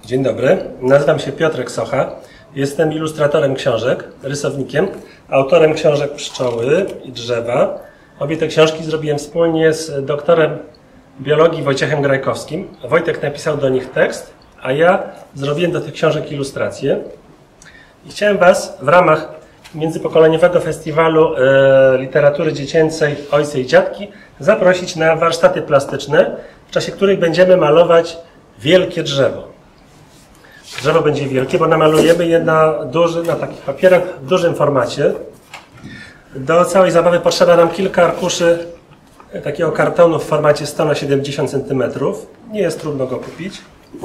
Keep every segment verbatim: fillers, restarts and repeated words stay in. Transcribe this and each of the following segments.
Dzień dobry, nazywam się Piotrek Socha. Jestem ilustratorem książek, rysownikiem, autorem książek Pszczoły i Drzewa. Obie te książki zrobiłem wspólnie z doktorem biologii Wojciechem Grajkowskim. Wojtek napisał do nich tekst, a ja zrobiłem do tych książek ilustracje. I chciałem Was w ramach międzypokoleniowego festiwalu e, literatury dziecięcej Ojcy i Dziadki zaprosić na warsztaty plastyczne, w czasie których będziemy malować wielkie drzewo. Drzewo będzie wielkie, bo namalujemy je na, duży, na takich papierach w dużym formacie. Do całej zabawy potrzeba nam kilka arkuszy takiego kartonu w formacie sto na siedemdziesiąt centymetrów. Nie jest trudno go kupić.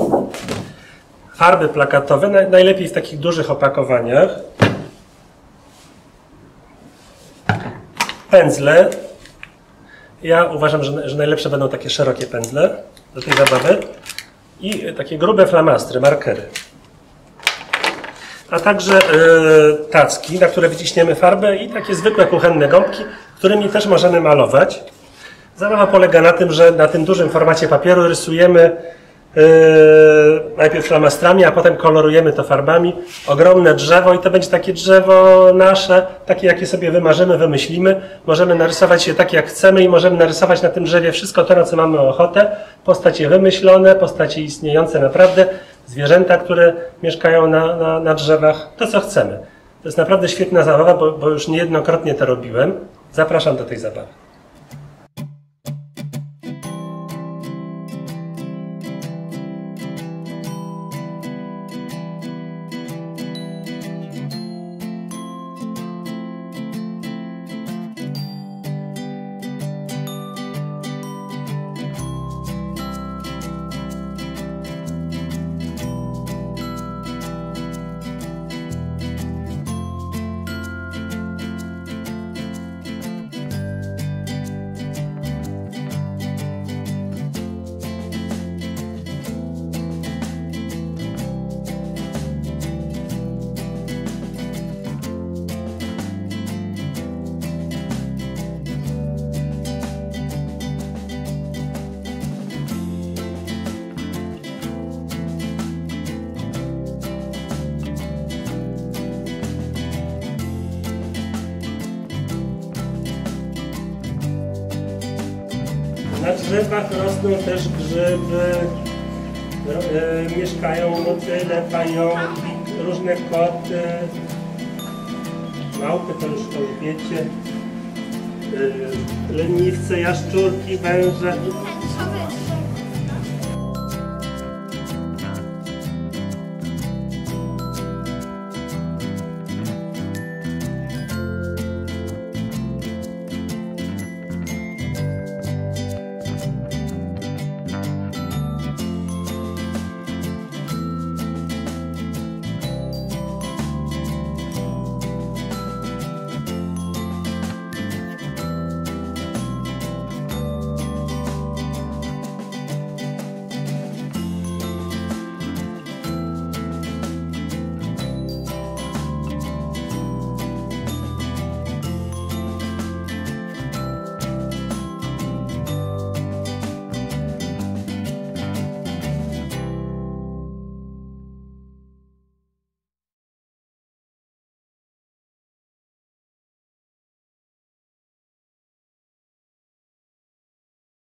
Farby plakatowe, najlepiej w takich dużych opakowaniach. Pędzle. Ja uważam, że, że najlepsze będą takie szerokie pędzle do tej zabawy. I takie grube flamastry, markery. A także yy, tacki, na które wyciśniemy farbę i takie zwykłe kuchenne gąbki, którymi też możemy malować. Zabawa polega na tym, że na tym dużym formacie papieru rysujemy yy, najpierw flamastrami, a potem kolorujemy to farbami. Ogromne drzewo i to będzie takie drzewo nasze, takie jakie sobie wymarzymy, wymyślimy. Możemy narysować je tak jak chcemy i możemy narysować na tym drzewie wszystko to, na co mamy ochotę. Postacie wymyślone, postacie istniejące naprawdę, zwierzęta, które mieszkają na, na, na drzewach, to co chcemy. To jest naprawdę świetna zabawa, bo, bo już niejednokrotnie to robiłem. Zapraszam do tej zabawy. Na drzewach rosną też grzyby, e, mieszkają motyle, pająki, różne koty, małpy, to już to wiecie, e, leniwce, jaszczurki, węże.